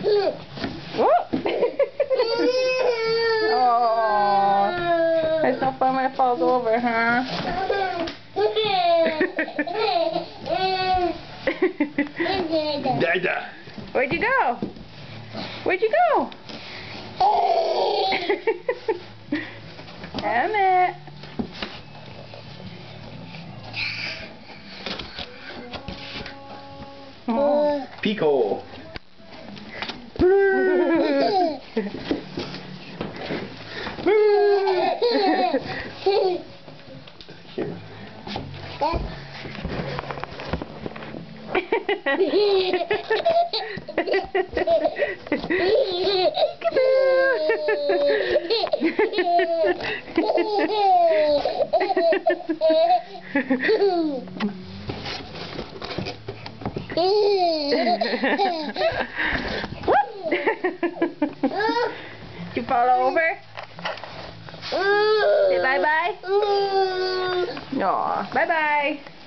Oh, it's so fun when it falls over, huh? Dada. Where'd you go? Where'd you go? Emmett. Pico. Here. You fall over? Say bye-bye? Aw, bye-bye.